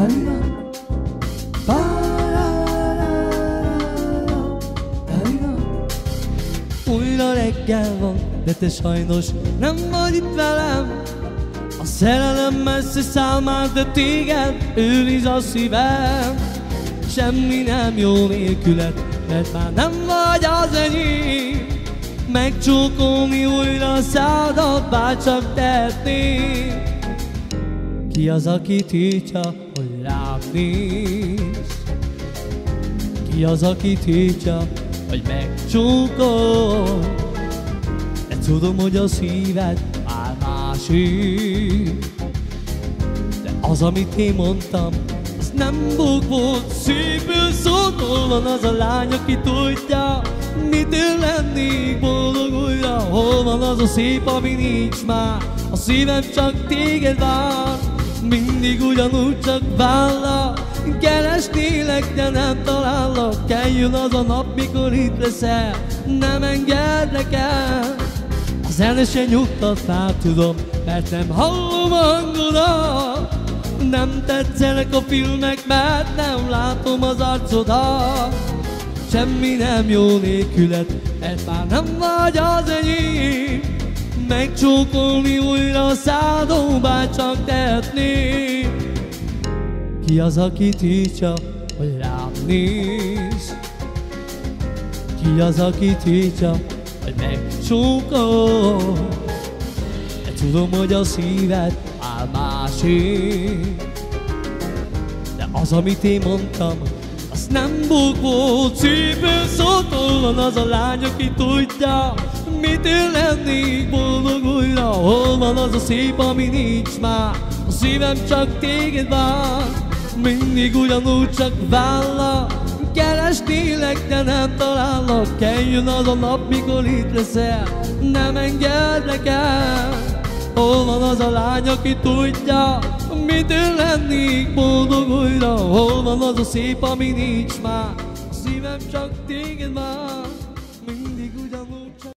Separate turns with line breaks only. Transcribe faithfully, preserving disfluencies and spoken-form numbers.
Dalila, Dalila. Újra reggel van, de te sajnos nem vagy itt velem. A szerelem messze száll már, de téged őriz a szívem. Semmi nem jó nélküled, mert már nem vagy az enyém. Megcsókolni újra a szádat, bárcsak tehetném. Ki az, aki tiltja, hogy rám néz? Ki az, aki tiltja, hogy megcsókol? De tudom, hogy a szíved már másé. De az, amit én mondtam, az nem bug volt. Szívből szótól van az a lány, aki tudja, mitől lennék boldog újra. Hol van az a szép, ami nincs már? A szívem csak téged vár. Mindig ugyanúgy csak vállal. Keresnélek, de nem talállak. Eljön az a nap, mikor itt leszel. Nem engedlek el. A zene se nyugtat már, tudom, mert nem hallom a hangodat. Nem tetszenek a filmek, mert nem látom az arcodat. Semmi nem jó nélküled, mert már nem vagy az enyém. Megcsókolni újra a szádon, bárcsak tehetném. Ki az, aki tiltja, hogy rám néz? Ki az, aki tiltja, hogy megcsókol? De tudom, hogy a szíved már másé. De az, amit én mondtam, az nem bug volt. Szívből szótól van az a lány, aki tudja, mitől lennék boldog újra. Hol van az a szép, ami nincs már? A szívem csak téged vár. Mindig ugyanúgy csak vállal. Keresnélek, de nem talállak. Eljön az a nap, mikor itt leszel. Nem engedlek el. Hol van az a lány, aki tudja, mitől lennék boldog újra. Hol van az a szép, ami nincs már? A szívem csak téged vár.